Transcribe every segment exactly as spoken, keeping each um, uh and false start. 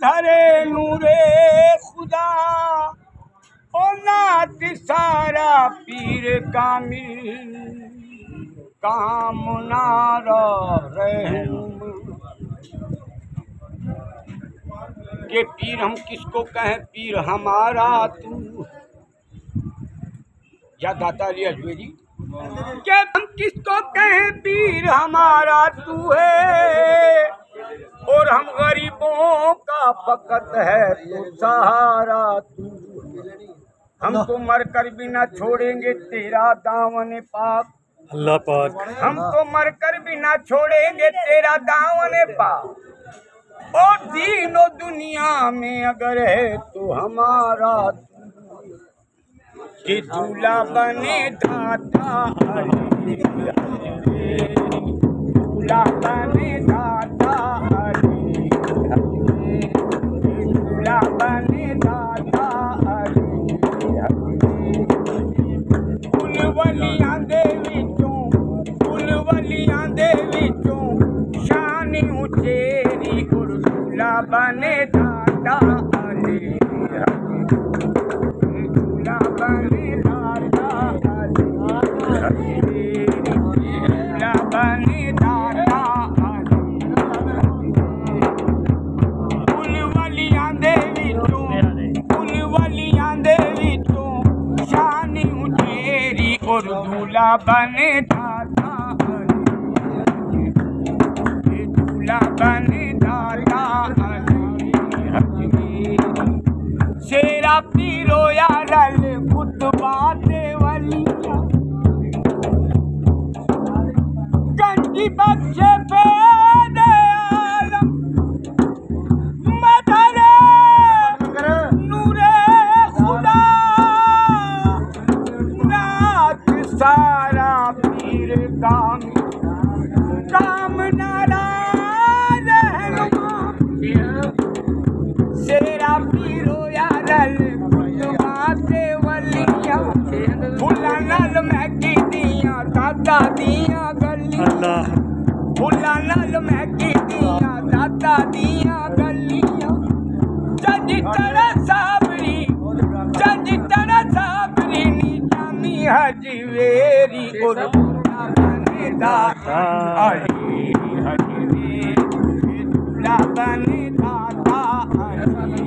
धरे नूरे खुदा ओ नात सारा पीर कामिल काम नारा रहनुम के पीर हम किसको कहें पीर हमारा तू या दाता अली अजमेरी के हम किसको कहें पीर हमारा तू है और हम गरीबों का फकत है तू सहारा तू हम तो मर कर भी ना छोड़ेंगे तेरा दामन पाक अल्लाह पाक हम तो मर कर भी ना छोड़ेंगे तेरा दामन पाक और दीनो दुनिया में अगर है तो हमारा कि दूल्हा बने दाता अली दूल्हा बने दाता अली दूल्हा बने दाता अली फुलवलियां दे विचों फुलवलियां दे विचों शान उचेरी और दूल्हा बने दाता अली दूल्हा बने दाता अली दूल्हा बने दाता फुलवलियां दे विचों फुलवलियां दे विचों शान उचेरी और दूल्हा बने दाता अली दूल्हा बने दाता अली शेरा पीरो यारल कुतबा देवलिया गंजी बख्शे पे दे आलम मदरे नूरे खुदा नात सारा पीर काम काम नारा रहनुमा शेरा पीरो यारल कुतबा देवलिया फुल्ला नाल महकी दियां दाता दियां गलियां फुल्ला नाल महकी दियां दाता दियां गलियां जज तड़ा साबरी जज तड़ा साबरी नी जामी हजवेरी और दूल्हा बने दाता अली दूल्हा बने दाता अली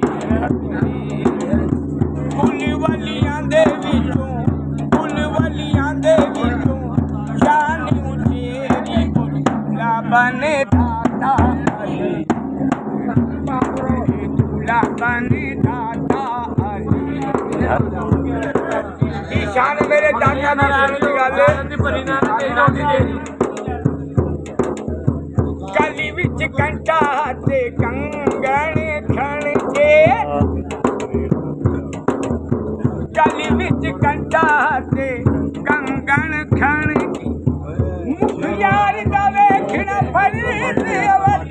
फुलवलियां दे विचों फुलवलियां दे विचों शान उचेरी और दूल्हा बने दाता अली दूल्हा बने दाता अली ईशान मेरे दाता की गली विच घंटा ते कंगण खण के गली विच घंटा ते कंगण खण के मुख यार दा वेखना फर्ज अवल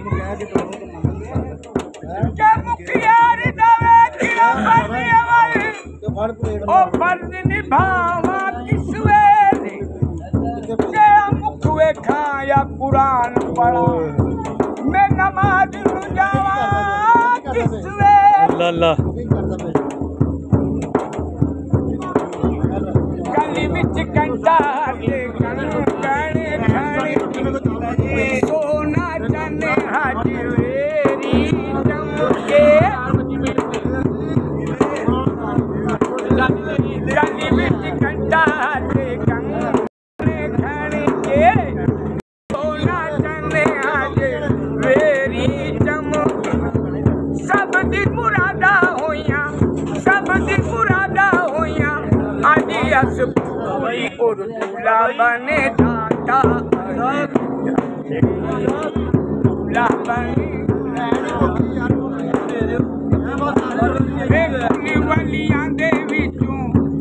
के मुख यार दा वेखना फर्ज अवल ओ फर्ज निभावा किस वेले के मुख वेखा या कुरान पढ़ा मैं नमाज नू जावा किस वेले अल्लाह गली विच घंटा ते कंगण खण सोना चने हजवेरी चमके गली विच घंटा ते कंगण खण के सोना चने हजवेरी चमके सब दी मुरादा होइयां सब दी मुरादा होइयां आज अस पूरी और दूल्हा बने दाता दूल्हा बने फुलवलियां दे विचों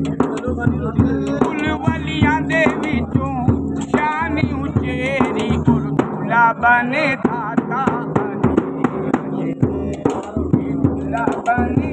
फुलवलियां दे विचों शान उचेरी और दूल्हा बने दाता दूल्हा बने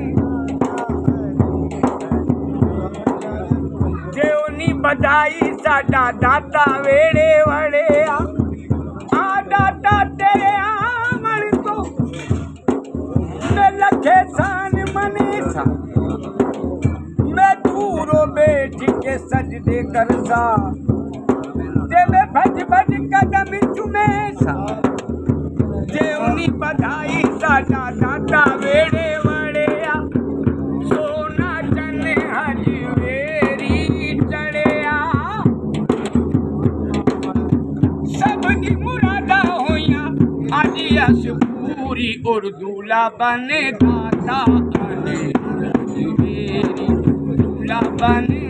बधाई साडा दाता वेड़े वड़े आ दाता तेरे आमण तो रखे सान मनीषा मैं दूरों बैठ के सजदे करसा देवे भज भज कदम चुमे सा देवनी बधाई साडा दाता वेड़े वड़िया सोना चने हरी वेरी चढ़िया सबकी मुरादा होया आजी अस पूरी और दूल्हा बने दाता बने दूल्हा बने